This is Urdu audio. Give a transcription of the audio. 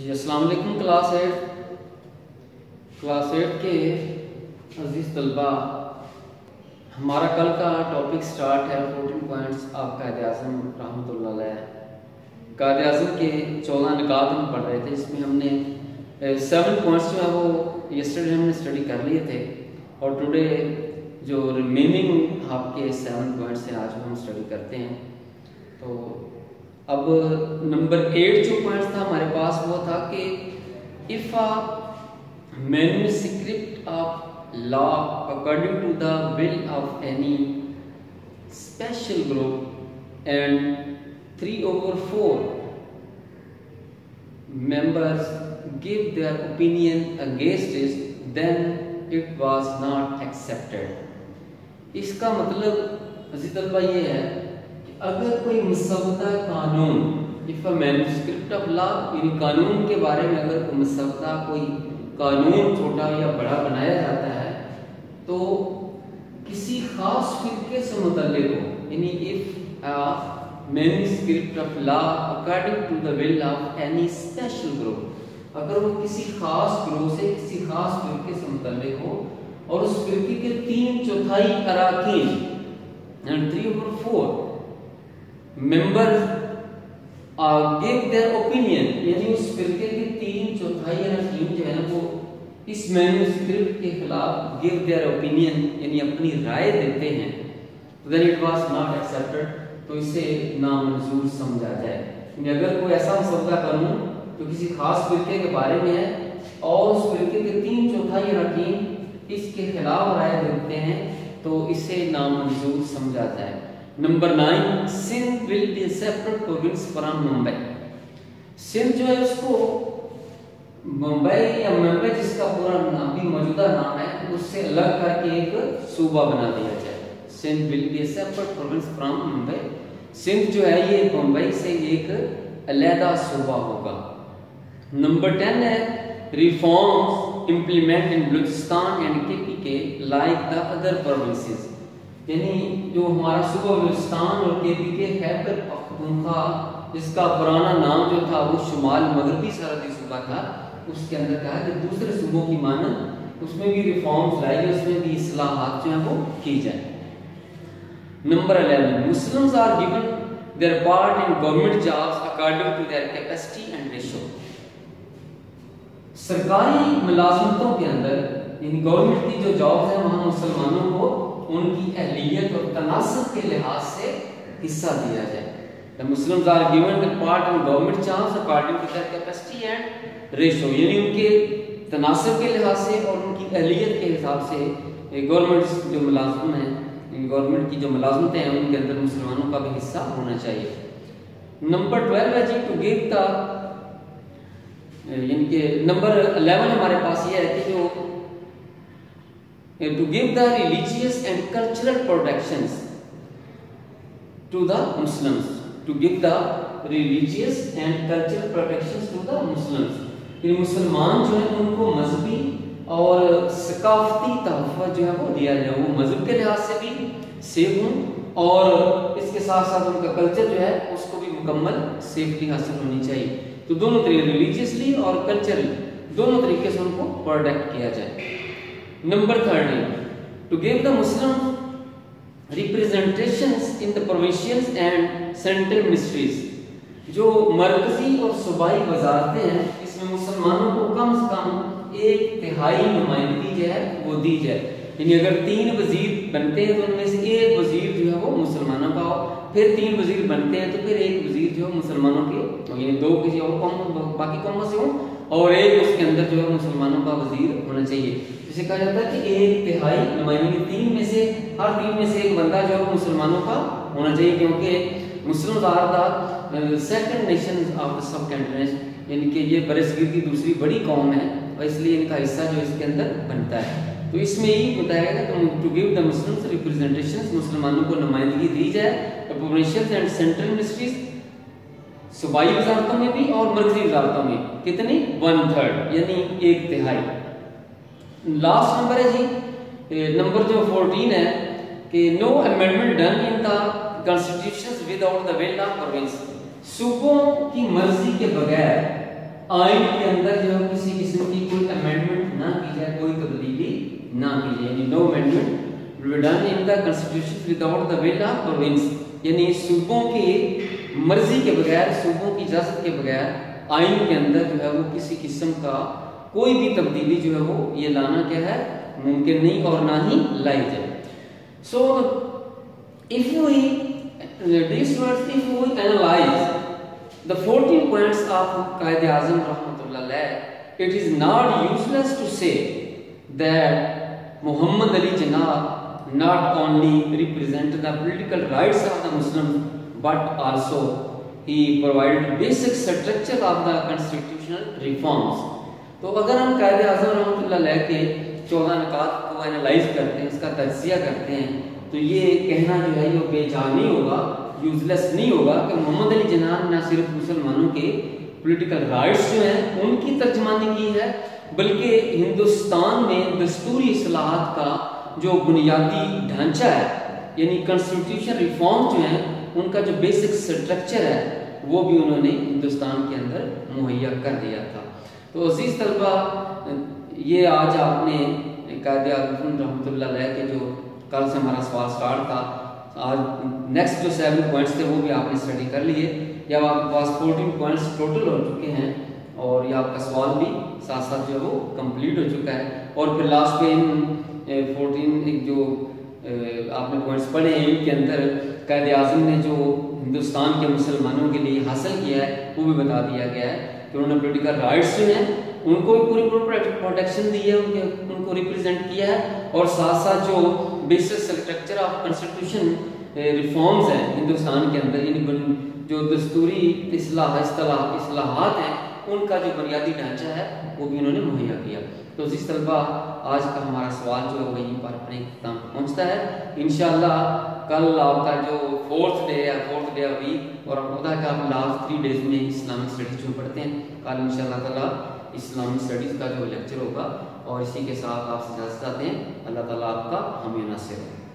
جی السلام علیکم کلاس ایٹ کے عزیز طلباء، ہمارا کل کا ٹاپک سٹارٹ ہے 14 پوائنٹس آپ قائد اعظم رحمۃ اللہ علیہ۔ قائد اعظم کے 14 نکات ہم پڑھ رہے تھے، جس میں ہم نے 7 پوائنٹس جو ہے وہ یسٹرڈے ہم نے اسٹڈی کر لیے تھے، اور ٹوڈے جو ریمیننگ آپ کے 7 پوائنٹس ہیں آج ہم اسٹڈی کرتے ہیں۔ تو اب نمبر 8 جو پوائنٹ تھا ہمارے پاس وہ تھا کہ if a manuscript of law according to the will of any special group and 3/4 members give their opinion against it, then it was not accepted۔ اس کا مطلب عزیز طلبہ یہ ہے کہ اگر کوئی مسودہ قانون if a manuscript of law یعنی قانون کے بارے میں اگر کوئی مسودہ کوئی قانون چھوٹا یا بڑا بنایا جاتا ہے تو کسی خاص فرقے سے متعلق ہو، یعنی if a manuscript of law according to the will of any special group، اگر وہ کسی خاص گروہ سے کسی خاص فرقے سے متعلق ہو اور اس فرقے کے 3/4 اراکین and 3/4 members give their opinion، یعنی اس فرقے کے 3/4 اراکین جو ہے نا وہ اس مینوسکرپٹ کے خلاف give their opinion یعنی اپنی رائے دیتے ہیں، then it was not accepted، تو اسے نامنظور سمجھا جائے۔ یعنی اگر کوئی ایسا مسودہ قانون جو کسی خاص فرقے کے بارے میں ہے اور اس فرقے کے 3/4 اراکین اس کے خلاف رائے دیتے ہیں تو اسے نامنظور سمجھا جائے۔ Number 9، Sindh will be a separate province from Mumbai. Sindh جو ہے اس کو ممبئی یا ممبئی جس کا پورا ابھی موجودہ نام ہے اس سے الگ کر کے ایک صوبہ بنا دیا جائے۔ Sindh will be a separate province from Mumbai, Sindh جو ہے یہ ممبئی سے ایک علیحدہ صوبہ ہوگا۔ نمبر 10 ہے reforms implement in Balochistan and KPK like the other provinces، یعنی جو ہمارا صوبہ بلوچستان اور KPK خیبر پختونخوا جس کا پرانا نام جو تھا وہ شمال مغربی سرحدی صوبہ تھا، اس کے اندر کہا کہ دوسرے صوبوں کی مانند اس میں بھی ریفارمز لائی جائے، اس میں بھی اصلاحات جو ہیں وہ کی جائیں۔ Number 11، Muslims are given their part in government jobs according to their capacity and ratio۔ سرکاری ملازمتوں کے اندر یعنی گورنمنٹ کی جو جابز ہیں وہاں مسلمانوں کو ان کی اہلیت اور تناسب کے لحاظ سے حصہ دیا جائے۔ The Muslims are given the part in government jobs according to their capacity and ratio، یعنی ان کے تناسب کے لحاظ سے اور ان کی اہلیت کے حساب سے گورنمنٹ جو ملازم ہیں، گورنمنٹ کی جو ملازمتیں ہیں ان کے اندر مسلمانوں کا بھی حصہ ہونا چاہیے۔ نمبر 12 ہے جی ٹو گیو دا، یعنی کہ نمبر 11 ہمارے پاس یہ ہے کہ جو to give the religious and cultural protections to the Muslims، to give the religious and cultural protections to the Muslims، کہ مسلمان جو ہیں ان کو مذہبی اور ثقافتی تحفظ جو ہے وہ دیا جائے، وہ مذہب کے لحاظ سے بھی سیف ہوں اور اس کے ساتھ ساتھ ان کا کلچر جو ہے اس کو بھی مکمل سیفٹی حاصل ہونی چاہیے۔ تو دونوں طریقے ریلیجیسلی اور کلچرلی دونوں طریقے سے ان کو پروٹیکٹ کیا جائے۔ Number 13، to give the Muslim representations in the provincial and central ministries, جو مرکزی اور صوبائی وزارتیں ہیں اس میں مسلمانوں کو کم سے کم 1/3 نمائندگی جو ہے وہ دی جائے، یعنی اگر 3 وزیر بنتے ہیں تو ان میں سے 1 وزیر جو ہے وہ مسلمانوں کا ہو، پھر 3 وزیر بنتے ہیں تو پھر 1 وزیر جو ہے مسلمانوں کے، یعنی 2 کسی اور قوم باقی قوموں سے ہوں اور 1 اس کے اندر جو ہے مسلمانوں کا وزیر ہونا چاہیے۔ جسے کہا جاتا ہے کہ 1/3 نمائندگی 3 میں سے ہر 3 میں سے 1 بندہ جو ہے مسلمانوں کا ہونا چاہیے، کیونکہ Muslims are the second nation of the subcontinent, یعنی کہ یہ برصغیر کی دوسری بڑی قوم ہے اور اس لیے ان کا حصہ جو اس کے اندر بنتا ہے۔ تو اس میں یہی بتایا گیا کہ to give the Muslims representations, مسلمانوں کو نمائندگی دی جائے پروونشیل اینڈ سینٹرل منسٹریز، صوبائی وزارتوں میں بھی اور مرکزی وزارتوں میں، کتنی 1/3 یعنی 1/3۔ لاسٹ نمبر ہے جی نمبر جو 14 ہے کہ no amendment done in the constitutions without the will of province, صوبوں کی مرضی کے بغیر آئین کے اندر جو ہے کسی قسم کی کوئی امینڈمنٹ نہ کی جائے، کوئی تبدیلی نہ کی جائے، یعنی no amendment will be done in the constitution without the will of province، یعنی صوبوں کی مرضی کے بغیر، صوبوں کی اجازت کے بغیر آئین کے اندر جو ہے وہ کسی قسم کا کوئی بھی تبدیلی جو ہے وہ یہ لانا کیا ہے ممکن نہیں اور نہ ہی لائی جائے۔ So if we analyze the 14 points of Qaid Azam Rahmatullah Alayh, it is not useless to say that Muhammad Ali Jinnah not only represented the political rights of the Muslims but also he provided basic structure of the constitutional reforms۔ تو اگر ہم قائد اعظم رحمۃ اللہ علیہ کے 14 نکات کو اینالائز کرتے ہیں، اس کا تجزیہ کرتے ہیں، تو یہ کہنا جو ہے یہ بے جا نہیں ہوگا، یوزلیس نہیں ہوگا کہ محمد علی جناح نہ صرف مسلمانوں کے پولیٹیکل رائٹس جو ہیں ان کی ترجمانی کی ہے، بلکہ ہندوستان میں دستوری اصلاحات کا جو بنیادی ڈھانچہ ہے، یعنی کنسٹیٹیوشن ریفارم جو ہیں ان کا جو بیسک سٹرکچر ہے وہ بھی انہوں نے ہندوستان کے اندر مہیا کر دیا تھا۔ تو عزیز طلبہ، یہ آج آپ نے قائد اعظم رحمۃ اللہ علیہ کے جو کل سے ہمارا سوال سٹارٹ تھا، آج نیکسٹ جو 7 پوائنٹس تھے وہ بھی آپ نے اسٹڈی کر لیے، یا آپ کے پاس 14 پوائنٹس ٹوٹل ہو چکے ہیں، اور یہ آپ کا سوال بھی ساتھ ساتھ جو ہے وہ کمپلیٹ ہو چکا ہے۔ اور پھر لاسٹ پہ ان 14 جو آپ نے پوائنٹس پڑھے ہیں ان کے اندر قائد اعظم نے جو ہندوستان کے مسلمانوں کے لیے حاصل کیا ہے وہ بھی بتا دیا گیا ہے کہ انہوں نے پولیٹیکل رائٹس جو ہیں ان کو بھی پوری پروٹیکشن دی ہے، ان کو ریپرزینٹ کیا ہے، اور ساتھ ساتھ جو basic structure of constitution reforms ہیں ہندوستان کے اندر، یعنی جو دستوری اصلاحات ہیں ان کا جو بنیادی ڈھانچہ ہے وہ بھی انہوں نے مہیا کیا۔ تو عزیز طلبہ، آج کا ہمارا سوال جو ہے وہ یہیں پر اپنے اختتام پہنچتا ہے۔ انشاءاللہ کل آپ کا جو 4th ڈے آف ویک، اور ہم خدا کا آپ لاسٹ 3 ڈیز میں اسلامک اسٹڈیز جو پڑھتے ہیں، کل انشاءاللہ تعالیٰ اسلامک اسٹڈیز کا جو لیکچر ہوگا، اور اسی کے ساتھ آپ سے اجازت چاہتے ہیں۔ اللہ تعالیٰ آپ کا حامی و ناصر ہے۔